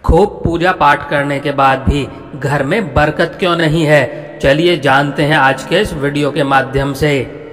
खूब पूजा पाठ करने के बाद भी घर में बरकत क्यों नहीं है, चलिए जानते हैं आज के इस वीडियो के माध्यम से।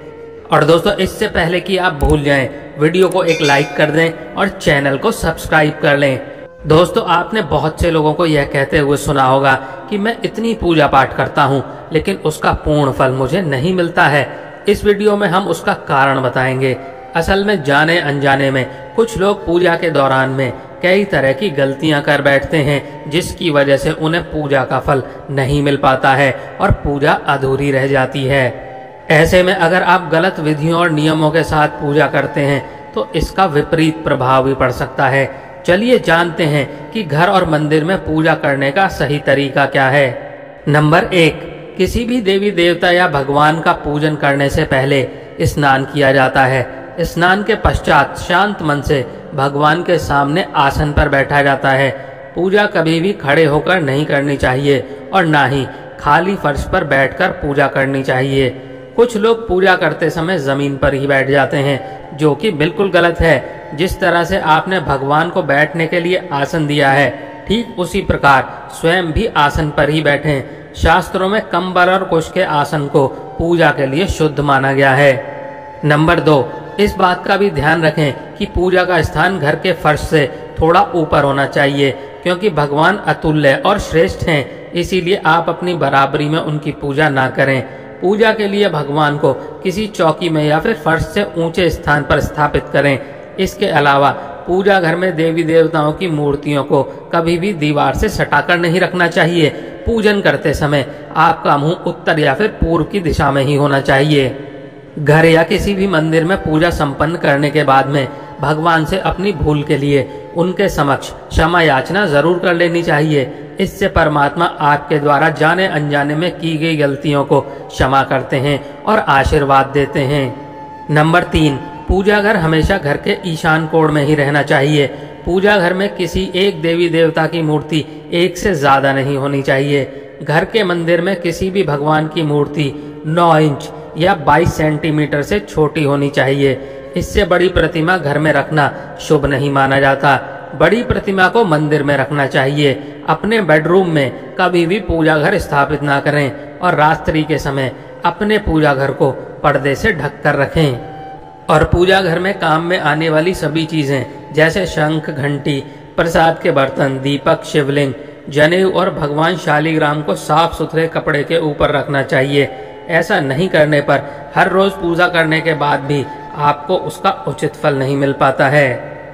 और दोस्तों, इससे पहले कि आप भूल जाएं, वीडियो को एक लाइक कर दें और चैनल को सब्सक्राइब कर लें। दोस्तों, आपने बहुत से लोगों को यह कहते हुए सुना होगा कि मैं इतनी पूजा पाठ करता हूं लेकिन उसका पूर्ण फल मुझे नहीं मिलता है। इस वीडियो में हम उसका कारण बताएंगे। असल में जाने अनजाने में कुछ लोग पूजा के दौरान में कई तरह की गलतियां कर बैठते हैं, जिसकी वजह से उन्हें पूजा का फल नहीं मिल पाता है और पूजा अधूरी रह जाती है। ऐसे में अगर आप गलत विधियों और नियमों के साथ पूजा करते हैं तो इसका विपरीत प्रभाव भी पड़ सकता है। चलिए जानते हैं कि घर और मंदिर में पूजा करने का सही तरीका क्या है। नंबर 1, किसी भी देवी देवता या भगवान का पूजन करने से पहले स्नान किया जाता है। स्नान के पश्चात शांत मन से भगवान के सामने आसन पर बैठा जाता है। पूजा कभी भी खड़े होकर नहीं करनी चाहिए और ना ही खाली फर्श पर बैठकर पूजा करनी चाहिए। कुछ लोग पूजा करते समय जमीन पर ही बैठ जाते हैं, जो कि बिल्कुल गलत है। जिस तरह से आपने भगवान को बैठने के लिए आसन दिया है, ठीक उसी प्रकार स्वयं भी आसन पर ही बैठें। शास्त्रों में कंबल और कुश के आसन को पूजा के लिए शुद्ध माना गया है। नंबर 2, इस बात का भी ध्यान रखें कि पूजा का स्थान घर के फर्श से थोड़ा ऊपर होना चाहिए, क्योंकि भगवान अतुल्य और श्रेष्ठ हैं, इसीलिए आप अपनी बराबरी में उनकी पूजा ना करें। पूजा के लिए भगवान को किसी चौकी में या फिर फर्श से ऊंचे स्थान पर स्थापित करें। इसके अलावा पूजा घर में देवी देवताओं की मूर्तियों को कभी भी दीवार से सटाकर नहीं रखना चाहिए। पूजन करते समय आपका मुंह उत्तर या फिर पूर्व की दिशा में ही होना चाहिए। घर या किसी भी मंदिर में पूजा संपन्न करने के बाद में भगवान से अपनी भूल के लिए उनके समक्ष क्षमा याचना जरूर कर लेनी चाहिए। इससे परमात्मा आपके द्वारा जाने अनजाने में की गई गलतियों को क्षमा करते हैं और आशीर्वाद देते हैं। नंबर 3, पूजा घर हमेशा घर के ईशान कोण में ही रहना चाहिए। पूजा घर में किसी एक देवी देवता की मूर्ति एक से ज्यादा नहीं होनी चाहिए। घर के मंदिर में किसी भी भगवान की मूर्ति 9 इंच या 22 सेंटीमीटर से छोटी होनी चाहिए। इससे बड़ी प्रतिमा घर में रखना शुभ नहीं माना जाता। बड़ी प्रतिमा को मंदिर में रखना चाहिए। अपने बेडरूम में कभी भी पूजा घर स्थापित ना करें और रात्रि के समय अपने पूजा घर को पर्दे से ढक कर रखें। और पूजा घर में काम में आने वाली सभी चीजें जैसे शंख, घंटी, प्रसाद के बर्तन, दीपक, शिवलिंग, जनेऊ और भगवान शालिग्राम को साफ सुथरे कपड़े के ऊपर रखना चाहिए। ऐसा नहीं करने पर हर रोज पूजा करने के बाद भी आपको उसका उचित फल नहीं मिल पाता है।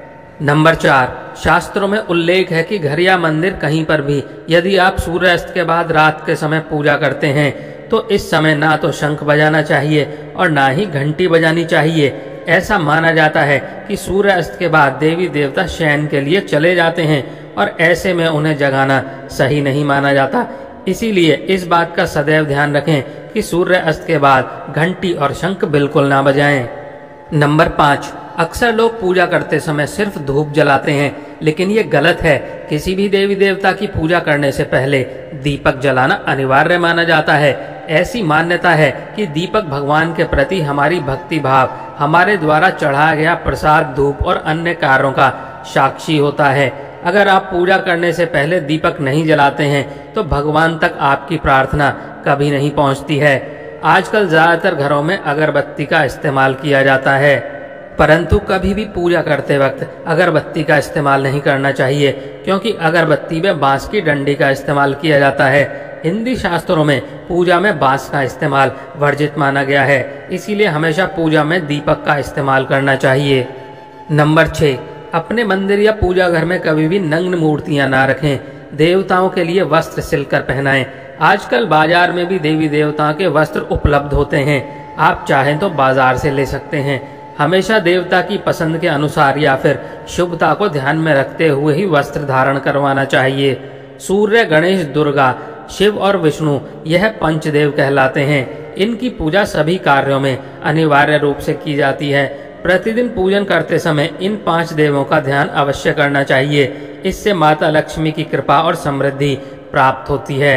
नंबर 4, शास्त्रों में उल्लेख है कि घर या मंदिर कहीं पर भी यदि आप सूर्यास्त के बाद रात के समय पूजा करते हैं तो इस समय ना तो शंख बजाना चाहिए और ना ही घंटी बजानी चाहिए। ऐसा माना जाता है कि सूर्यास्त के बाद देवी देवता शयन के लिए चले जाते हैं और ऐसे में उन्हें जगाना सही नहीं माना जाता। इसीलिए इस बात का सदैव ध्यान रखें कि सूर्य अस्त के बाद घंटी और शंख बिल्कुल ना बजाएं। नंबर 5, अक्सर लोग पूजा करते समय सिर्फ धूप जलाते हैं, लेकिन ये गलत है। किसी भी देवी देवता की पूजा करने से पहले दीपक जलाना अनिवार्य माना जाता है। ऐसी मान्यता है कि दीपक भगवान के प्रति हमारी भक्ति भाव, हमारे द्वारा चढ़ाया गया प्रसाद, धूप और अन्य कार्यों का साक्षी होता है। अगर आप पूजा करने से पहले दीपक नहीं जलाते हैं तो भगवान तक आपकी प्रार्थना कभी नहीं पहुंचती है। आजकल ज्यादातर घरों में अगरबत्ती का इस्तेमाल किया जाता है, परंतु कभी भी पूजा करते वक्त अगरबत्ती का इस्तेमाल नहीं करना चाहिए, क्योंकि अगरबत्ती में बांस की डंडी का इस्तेमाल किया जाता है। हिंदी शास्त्रों में पूजा में बांस का इस्तेमाल वर्जित माना गया है, इसीलिए हमेशा पूजा में दीपक का इस्तेमाल करना चाहिए। नंबर 6, अपने मंदिर या पूजा घर में कभी भी नग्न मूर्तियां ना रखें। देवताओं के लिए वस्त्र सिलकर पहनाएं। आजकल बाजार में भी देवी देवताओं के वस्त्र उपलब्ध होते हैं, आप चाहें तो बाजार से ले सकते हैं। हमेशा देवता की पसंद के अनुसार या फिर शुभता को ध्यान में रखते हुए ही वस्त्र धारण करवाना चाहिए। सूर्य, गणेश, दुर्गा, शिव और विष्णु यह पंचदेव कहलाते हैं। इनकी पूजा सभी कार्यों में अनिवार्य रूप से की जाती है। प्रतिदिन पूजन करते समय इन 5 देवों का ध्यान अवश्य करना चाहिए। इससे माता लक्ष्मी की कृपा और समृद्धि प्राप्त होती है।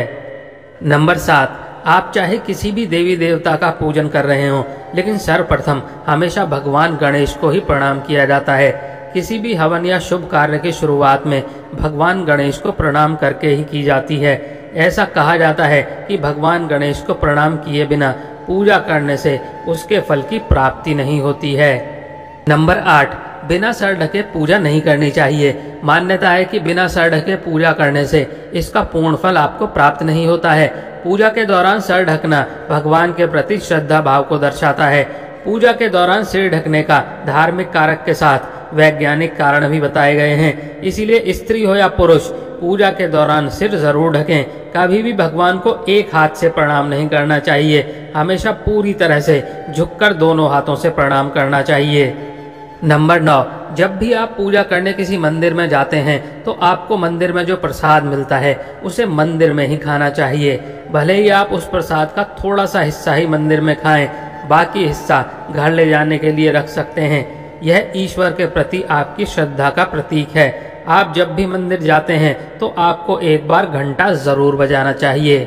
नंबर 7, आप चाहे किसी भी देवी देवता का पूजन कर रहे हो, लेकिन सर्वप्रथम हमेशा भगवान गणेश को ही प्रणाम किया जाता है। किसी भी हवन या शुभ कार्य की शुरुआत में भगवान गणेश को प्रणाम करके ही की जाती है। ऐसा कहा जाता है कि भगवान गणेश को प्रणाम किए बिना पूजा करने से उसके फल की प्राप्ति नहीं होती है। नंबर 8, बिना सर ढके पूजा नहीं करनी चाहिए। मान्यता है कि बिना सर ढके पूजा करने से इसका पूर्ण फल आपको प्राप्त नहीं होता है। पूजा के दौरान सर ढकना भगवान के प्रति श्रद्धा भाव को दर्शाता है। पूजा के दौरान सिर ढकने का धार्मिक कारक के साथ वैज्ञानिक कारण भी बताए गए हैं। इसीलिए स्त्री हो या पुरुष पूजा के दौरान सिर जरूर ढकें। कभी भी भगवान को एक हाथ से प्रणाम नहीं करना चाहिए, हमेशा पूरी तरह से झुककर दोनों हाथों से प्रणाम करना चाहिए। नंबर 9, जब भी आप पूजा करने किसी मंदिर में जाते हैं तो आपको मंदिर में जो प्रसाद मिलता है उसे मंदिर में ही खाना चाहिए। भले ही आप उस प्रसाद का थोड़ा सा हिस्सा ही मंदिर में खाएं, बाकी हिस्सा घर ले जाने के लिए रख सकते हैं। यह ईश्वर के प्रति आपकी श्रद्धा का प्रतीक है। आप जब भी मंदिर जाते हैं तो आपको एक बार घंटा जरूर बजाना चाहिए।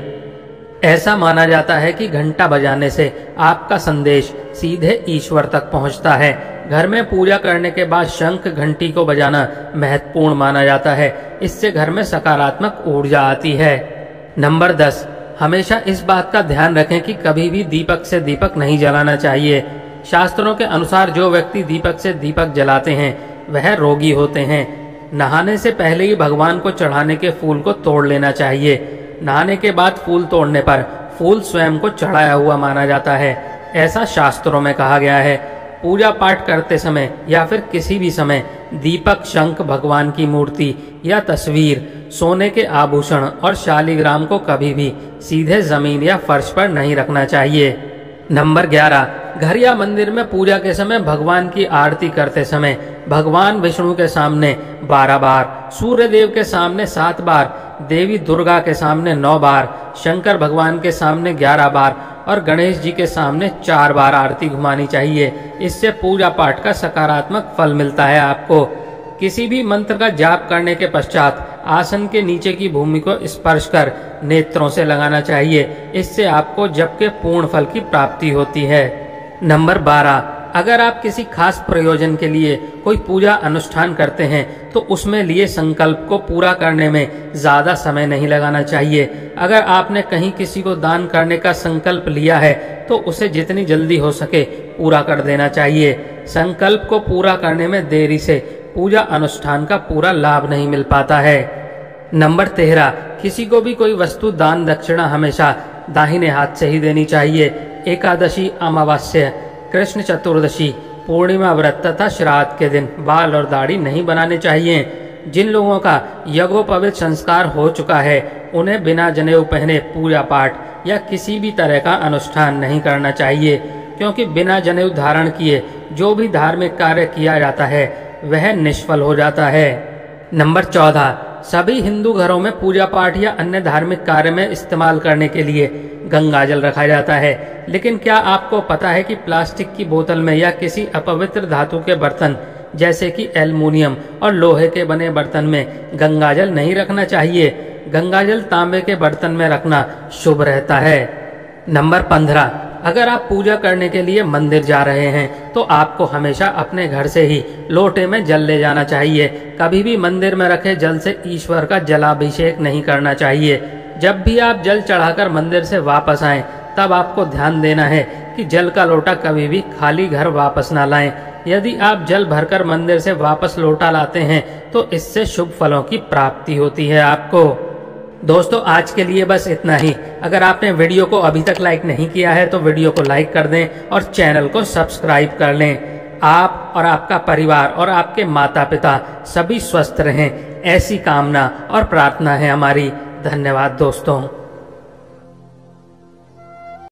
ऐसा माना जाता है कि घंटा बजाने से आपका संदेश सीधे ईश्वर तक पहुंचता है। घर में पूजा करने के बाद शंख घंटी को बजाना महत्वपूर्ण माना जाता है। इससे घर में सकारात्मक ऊर्जा आती है। नंबर 10, हमेशा इस बात का ध्यान रखें कि कभी भी दीपक से दीपक नहीं जलाना चाहिए। शास्त्रों के अनुसार जो व्यक्ति दीपक से दीपक जलाते हैं वह रोगी होते हैं। नहाने से पहले ही भगवान को चढ़ाने के फूल को तोड़ लेना चाहिए। नहाने के बाद फूल तोड़ने पर फूल स्वयं को चढ़ाया हुआ माना जाता है, ऐसा शास्त्रों में कहा गया है। पूजा पाठ करते समय या फिर किसी भी समय दीपक, शंख, भगवान की मूर्ति या तस्वीर, सोने के आभूषण और शालिग्राम को कभी भी सीधे जमीन या फर्श पर नहीं रखना चाहिए। नंबर 11, घर या मंदिर में पूजा के समय भगवान की आरती करते समय भगवान विष्णु के सामने 12 बार, सूर्य देव के सामने 7 बार, देवी दुर्गा के सामने 9 बार, शंकर भगवान के सामने 11 बार और गणेश जी के सामने 4 बार आरती घुमानी चाहिए। इससे पूजा पाठ का सकारात्मक फल मिलता है आपको। किसी भी मंत्र का जाप करने के पश्चात आसन के नीचे की भूमि को स्पर्श कर नेत्रों से लगाना चाहिए। इससे आपको जप के पूर्ण फल की प्राप्ति होती है। नंबर 12, अगर आप किसी खास प्रयोजन के लिए कोई पूजा अनुष्ठान करते हैं तो उसमें लिए संकल्प को पूरा करने में ज्यादा समय नहीं लगाना चाहिए। अगर आपने कहीं किसी को दान करने का संकल्प लिया है तो उसे जितनी जल्दी हो सके पूरा कर देना चाहिए। संकल्प को पूरा करने में देरी से पूजा अनुष्ठान का पूरा लाभ नहीं मिल पाता है। नंबर 13, किसी को भी कोई वस्तु दान दक्षिणा हमेशा दाहिने हाथ से ही देनी चाहिए। एकादशी, अमावस्या, कृष्ण चतुर्दशी, पूर्णिमा व्रत तथा श्राद्ध के दिन बाल और दाढ़ी नहीं बनाने चाहिए। जिन लोगों का यज्ञोपवीत संस्कार हो चुका है उन्हें बिना जनेऊ पहने पूजा पाठ या किसी भी तरह का अनुष्ठान नहीं करना चाहिए, क्योंकि बिना जनेऊ धारण किए जो भी धार्मिक कार्य किया जाता है वह निष्फल हो जाता है। नंबर 14, सभी हिंदू घरों में पूजा पाठ या अन्य धार्मिक कार्य में इस्तेमाल करने के लिए गंगा जल रखा जाता है। लेकिन क्या आपको पता है कि प्लास्टिक की बोतल में या किसी अपवित्र धातु के बर्तन जैसे कि एल्युमिनियम और लोहे के बने बर्तन में गंगा जल नहीं रखना चाहिए। गंगा जल तांबे के बर्तन में रखना शुभ रहता है। नंबर 15, अगर आप पूजा करने के लिए मंदिर जा रहे हैं तो आपको हमेशा अपने घर से ही लोटे में जल ले जाना चाहिए। कभी भी मंदिर में रखे जल से ईश्वर का जलाभिषेक नहीं करना चाहिए। जब भी आप जल चढ़ाकर मंदिर से वापस आएं तब आपको ध्यान देना है कि जल का लोटा कभी भी खाली घर वापस ना लाएं। यदि आप जल भरकर मंदिर से वापस लोटा लाते हैं तो इससे शुभ फलों की प्राप्ति होती है आपको। दोस्तों, आज के लिए बस इतना ही। अगर आपने वीडियो को अभी तक लाइक नहीं किया है तो वीडियो को लाइक कर दें और चैनल को सब्सक्राइब कर लें। आप और आपका परिवार और आपके माता पिता सभी स्वस्थ रहें, ऐसी कामना और प्रार्थना है हमारी। धन्यवाद दोस्तों।